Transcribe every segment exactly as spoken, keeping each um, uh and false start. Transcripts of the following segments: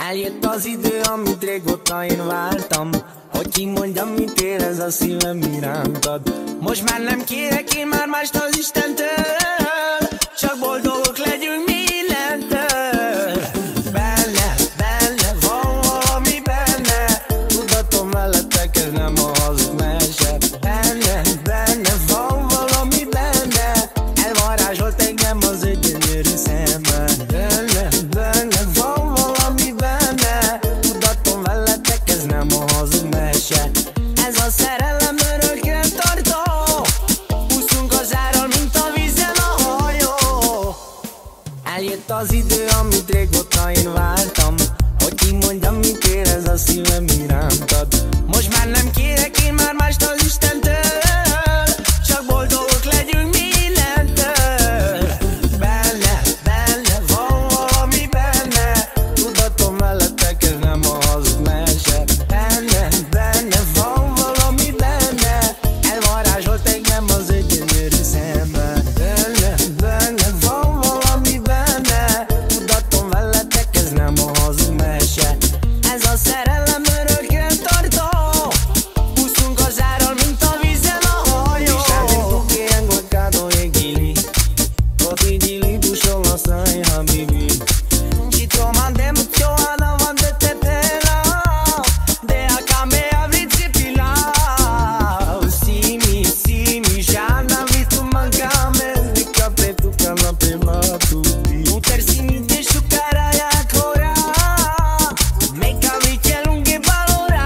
Eljött az idő, amit régóta én vártam, hogy kimondjam, mit érez a szívem irántad. Most már nem kérek én már mást az Istentől, csak boldogok legyünk mindentől. Benne, benne van valami benne, tudatom veletek, ez nem a hazug mese. Benne, benne van valami benne, elvarázsolt engem az ő gyönyörű szeme. Benne, benne van valami benne, tudatom veletek, ez nem a hazug mese. Ez a szerelem örökre tartó, úszunk az árral, mint a vízen a hajó. Eljött az idő, amit régóta én vártam, hogy kimondjam, mit érez a szívem irántad. Most már nem kérek én már mást az Istentől, csak boldogok legyünk mindentől. Benne, benne van valami benne, tudatom veletek, ez nem a hazug mese. Benne, benne van valami benne, elvarázsolt engem az ő gyönyörű szeme. Benne, benne van valami benne, tudatom veletek, ez nem a hazug mese. Ez a szerelem örökre tartó, úszunk az árral, mint a vízen a hajó. Diciamo che hai guardato e gili, così di lì tu solo sai habibi. Ci troviamo a davanti te pena, déjame abrirte pilar. Simi, simi, já não vi tu mancame, de capre tu canapé matuti. Un terzi mi deixo cara e agora, me cavi que lunge valora.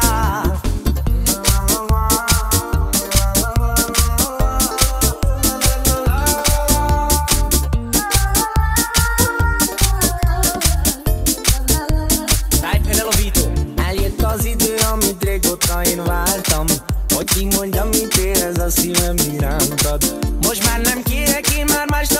Dai Penelo Vito. Eljött az idő, amit régóta én vártam, hogy kimondjam, mit érez a szívem irántad. Most már nem kérek én már mást